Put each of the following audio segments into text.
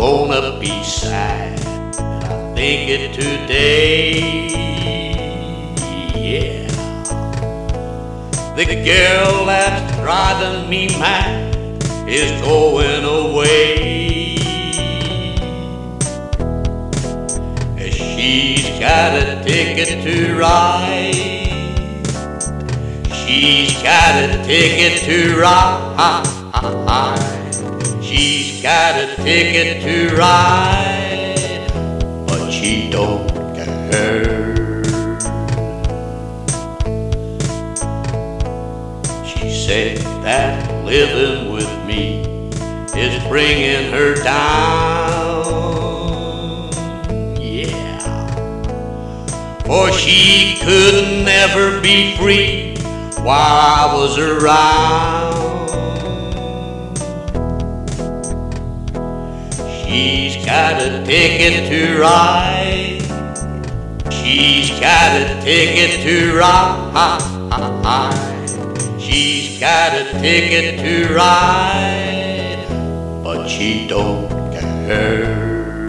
gonna be sad. I think it today. Yeah, the girl that's driving me mad is going away. She's got a ticket to ride. She's got a ticket to ride. She's got a ticket to ride, but she don't care. She said that living with me is bringing her down. Yeah, for she could never be free while I was around. She's got a ticket to ride. She's got a ticket to ride. She's got a ticket to ride, but she don't care.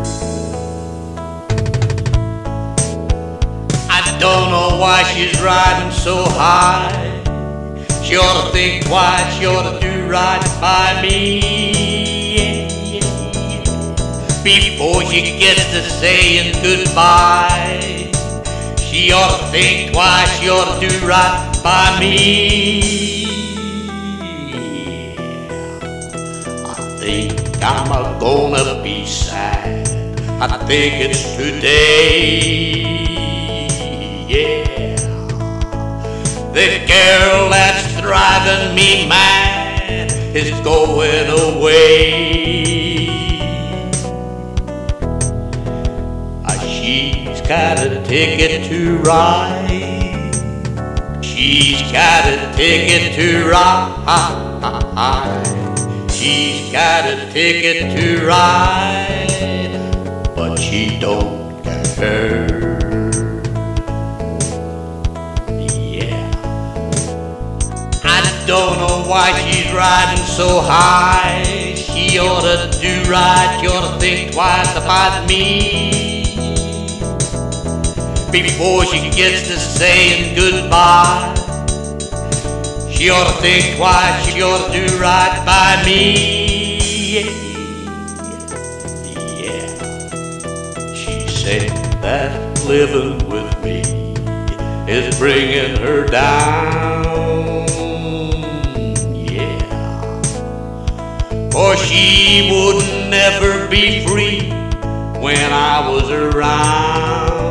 I don't know why she's riding so high. She ought to think twice, she ought to do right by me before she gets to saying goodbye. She ought to think twice, she ought to do right by me. I think I'm gonna be sad. I think it's today. Yeah, the girl that's driving me mad is going away. She's got a ticket to ride. She's got a ticket to ride. She's got a ticket to ride, but she don't care. Yeah, I don't know why she's riding so high. She ought to do right, she ought to think twice about me before she gets to saying goodbye. She ought to think twice, she ought to do right by me. Yeah, she said that living with me is bringing her down. Yeah, for she would never be free when I was around.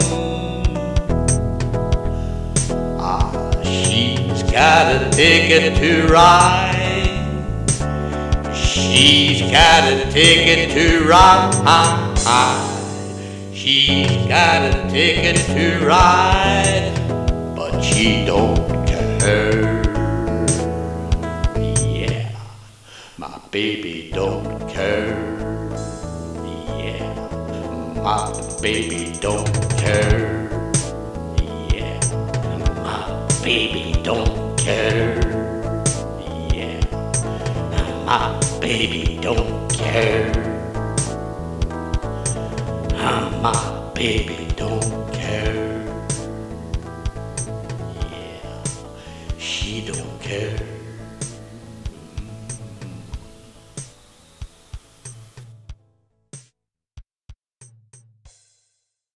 She's got a ticket to ride. She's got a ticket to ride. She's got a ticket to ride, but she don't care. Yeah, my baby don't care. Yeah, my baby don't care. Yeah, my baby don't care. Yeah, my baby don't care. My baby don't care. Yeah, she don't care.